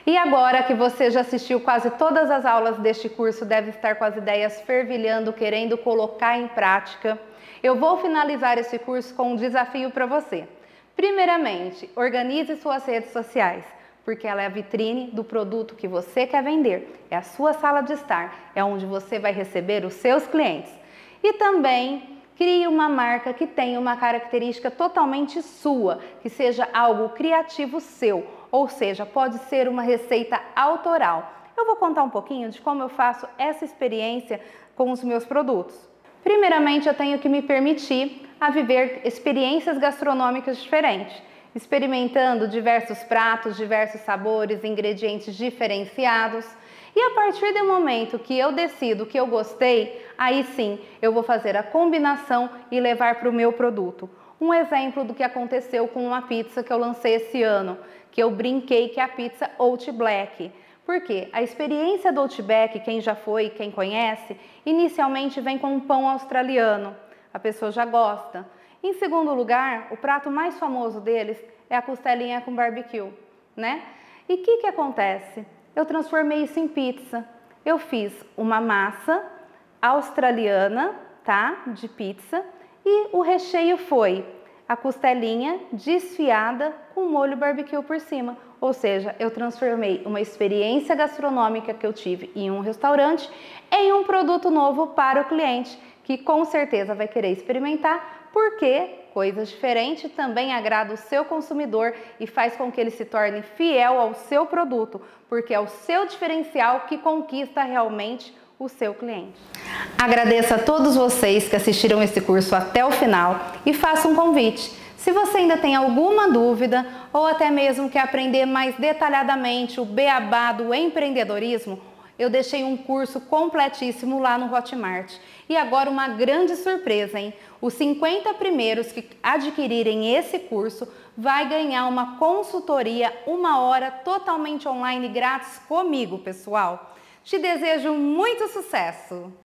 E agora que você já assistiu quase todas as aulas deste curso, deve estar com as ideias fervilhando, querendo colocar em prática. Eu vou finalizar esse curso com um desafio para você. Primeiramente, organize suas redes sociais, porque ela é a vitrine do produto que você quer vender. É a sua sala de estar, é onde você vai receber os seus clientes. E também crie uma marca que tenha uma característica totalmente sua, que seja algo criativo seu, ou seja, pode ser uma receita autoral. Eu vou contar um pouquinho de como eu faço essa experiência com os meus produtos. Primeiramente, eu tenho que me permitir a viver experiências gastronômicas diferentes, experimentando diversos pratos, diversos sabores, ingredientes diferenciados. E a partir do momento que eu decido que eu gostei, aí sim eu vou fazer a combinação e levar para o meu produto. Um exemplo do que aconteceu com uma pizza que eu lancei esse ano, que eu brinquei que é a pizza Oat Black. Por quê? A experiência do Outback, quem já foi, quem conhece, inicialmente vem com um pão australiano. A pessoa já gosta. Em segundo lugar, o prato mais famoso deles é a costelinha com barbecue, né? E o que acontece? Eu transformei isso em pizza. Eu fiz uma massa australiana, tá? De pizza. E o recheio foi a costelinha desfiada com molho barbecue por cima. Ou seja, eu transformei uma experiência gastronômica que eu tive em um restaurante em um produto novo para o cliente, que com certeza vai querer experimentar, porque coisas diferentes também agrada o seu consumidor e faz com que ele se torne fiel ao seu produto, porque é o seu diferencial que conquista realmente o seu cliente. Agradeço a todos vocês que assistiram esse curso até o final e faço um convite. Se você ainda tem alguma dúvida ou até mesmo quer aprender mais detalhadamente o beabá do empreendedorismo, eu deixei um curso completíssimo lá no Hotmart. E agora uma grande surpresa, hein? Os 50 primeiros que adquirirem esse curso vai ganhar uma consultoria 1 hora totalmente online grátis comigo, pessoal. Te desejo muito sucesso!